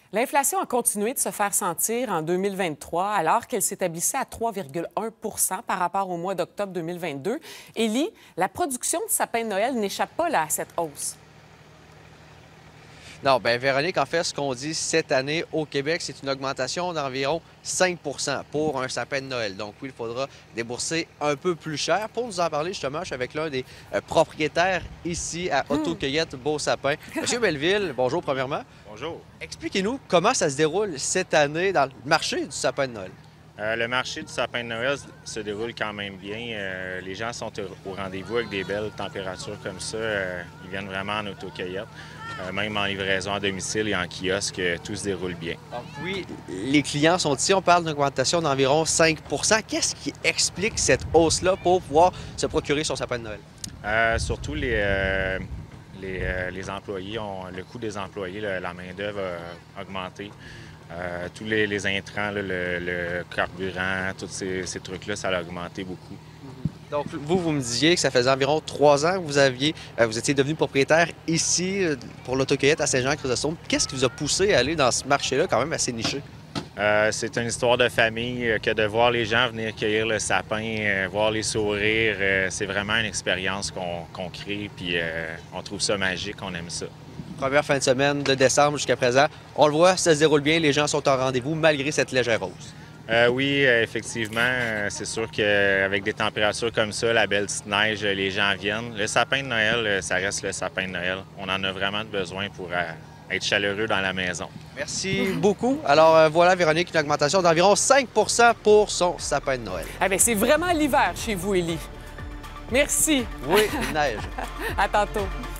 L'inflation a continué de se faire sentir en 2023, alors qu'elle s'établissait à 3,1 par rapport au mois d'octobre 2022. Élie, la production de sapins de Noël n'échappe pas là, à cette hausse. Non, bien, Véronique, en fait, ce qu'on dit cette année au Québec, c'est une augmentation d'environ 5 pour un sapin de Noël. Donc oui, il faudra débourser un peu plus cher. Pour nous en parler, justement, je suis avec l'un des propriétaires ici à Autocueillette Beau Sapin. Monsieur Belleville, bonjour premièrement. Bonjour. Expliquez-nous comment ça se déroule cette année dans le marché du sapin de Noël. Le marché du sapin de Noël se déroule quand même bien. Les gens sont au rendez-vous avec des belles températures comme ça. Ils viennent vraiment en autocueillette. Même en livraison à domicile et en kiosque, tout se déroule bien. Donc oui, les clients sont ici. On parle d'une augmentation d'environ 5 Qu'est-ce qui explique cette hausse-là pour pouvoir se procurer son sapin de Noël? Surtout les employés, le coût des employés, la main-d'œuvre a augmenté. Tous les intrants, là, le carburant, tous ces trucs-là, ça a augmenté beaucoup. Donc, vous me disiez que ça faisait environ 3 ans que vous étiez devenu propriétaire ici pour l'Autocueillette à Saint-Jean-Chrysostome. Qu'est-ce qui vous a poussé à aller dans ce marché-là quand même assez niché? C'est une histoire de famille que de voir les gens venir cueillir le sapin, voir les sourires. C'est vraiment une expérience qu'on crée, puis on trouve ça magique, on aime ça. Première fin de semaine de décembre jusqu'à présent. On le voit, ça se déroule bien, les gens sont au rendez-vous malgré cette légère hausse. Oui, effectivement, c'est sûr qu'avec des températures comme ça, la belle petite neige, les gens viennent. Le sapin de Noël, ça reste le sapin de Noël. On en a vraiment besoin pour être chaleureux dans la maison. Merci beaucoup. Alors voilà, Véronique, une augmentation d'environ 5 pour son sapin de Noël. Eh bien, c'est vraiment l'hiver chez vous, Élie. Merci. Oui, neige. À tantôt.